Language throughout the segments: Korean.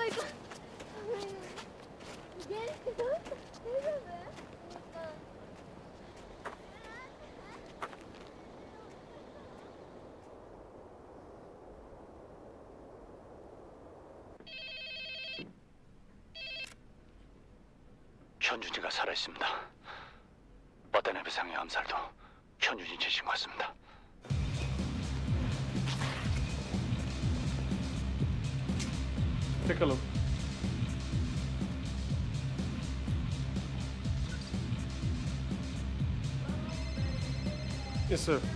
이거. 얘 이렇게 너무 대단해. 현준이가 살아있습니다. 어떤 해배상의 암살도 현준이 지신 것 같습니다. Take a look. Yes, sir.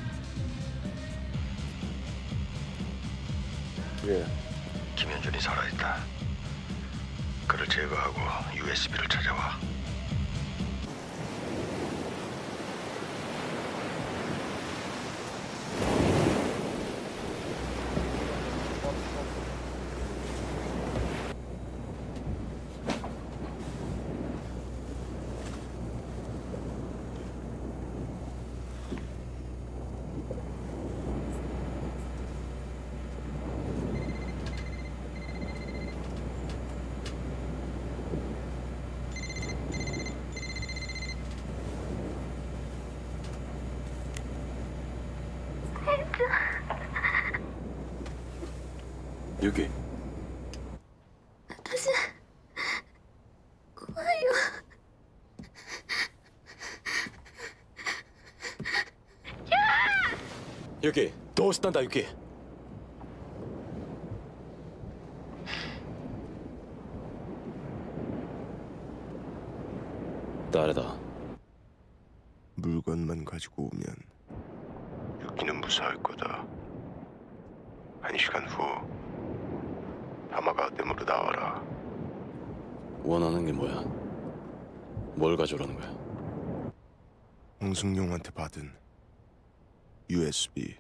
예. 김현준이 살아있다. 그를 제거하고 USB를 찾아와. 여기. 다시 고마워요. 여기. 도우스단다 여기. 나래다. 물건만 가지고 오면 유기는 무사할 거다. 1시간 후 다마가 댐으로 나와라. 원하는 게 뭐야? 뭘 가져오라는 거야? 홍승용한테 받은 USB.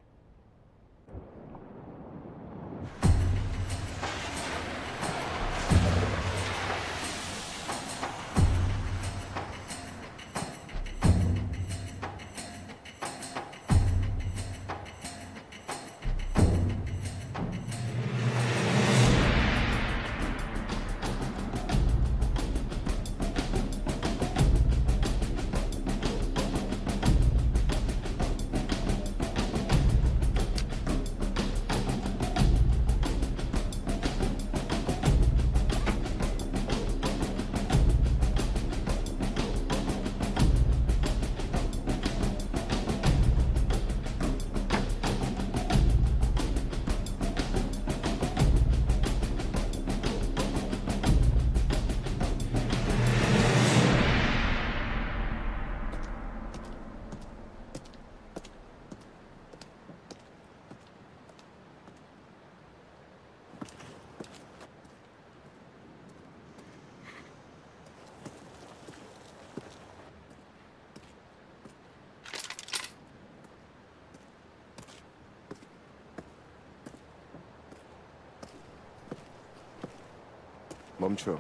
멈춰.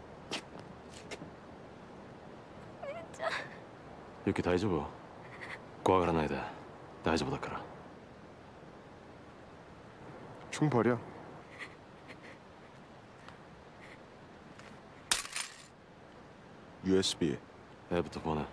여기 다이저브. 고아가라 나이다. 다이저브 다카라. 총 버려. USB. 애부터 보내.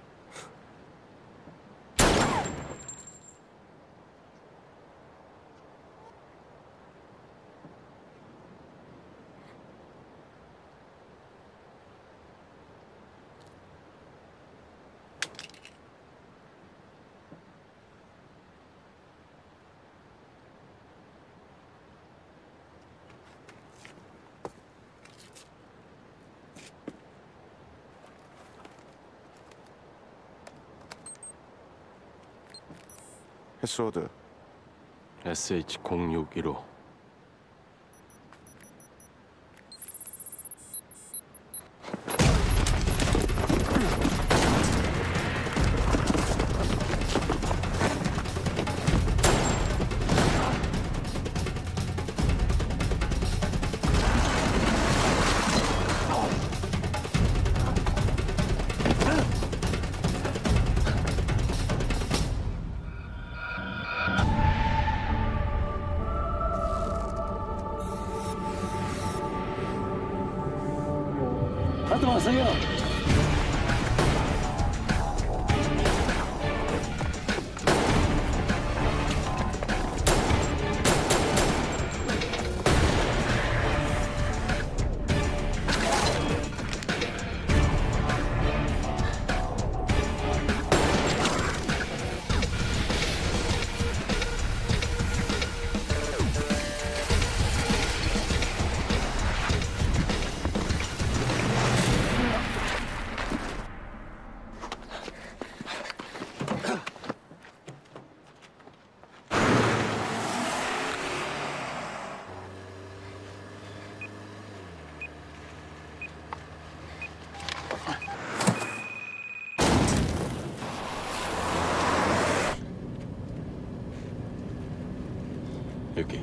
패스워드. SH0615. 갔다 왔어요. 여기.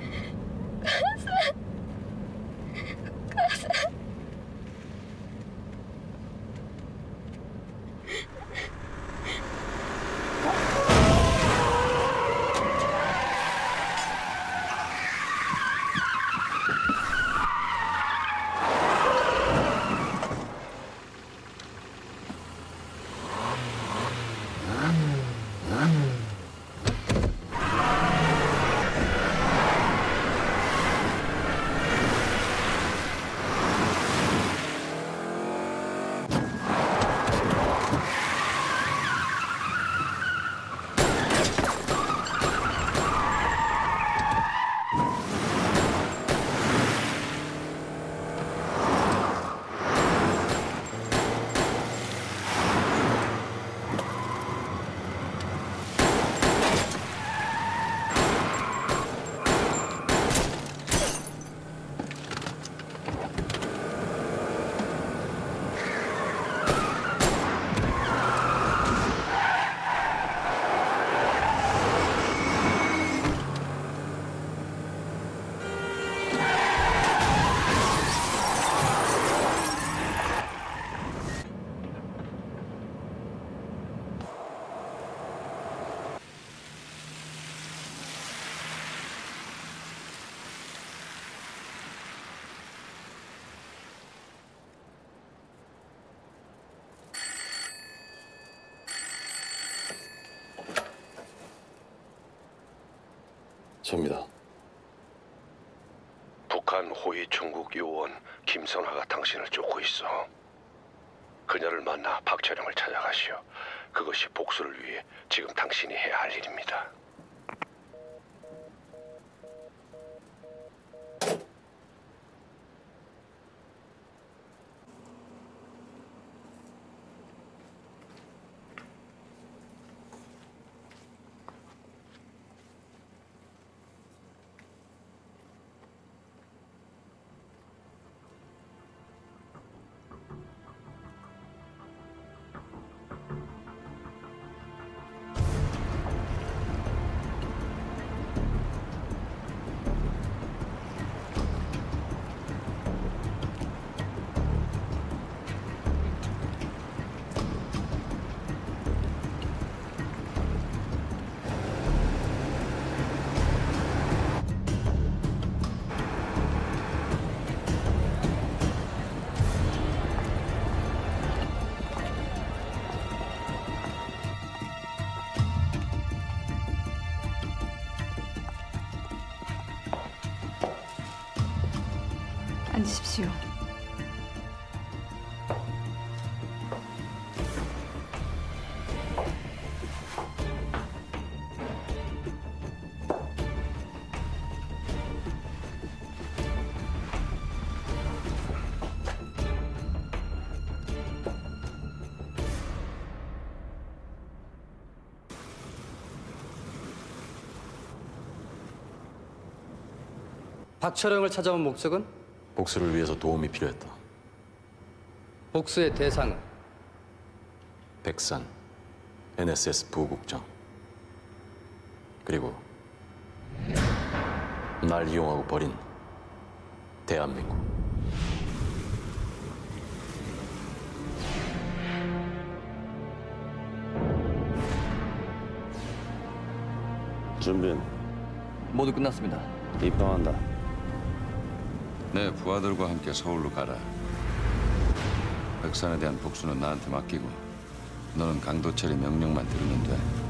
접니다. 북한 호위 총국 요원 김선화가 당신을 쫓고 있어. 그녀를 만나 박철영을 찾아가시오. 그것이 복수를 위해 지금 당신이 해야 할 일입니다. 앉으십시오. 박철영을 찾아온 목적은? 복수를 위해서 도움이 필요했다. 복수의 대상은? 백산, NSS 부국장. 그리고 날 이용하고 버린 대한민국. 준비는 모두 끝났습니다. 입당한다. 내 부하들과 함께 서울로 가라. 백산에 대한 복수는 나한테 맡기고 너는 강도철이 명령만 들으면 돼.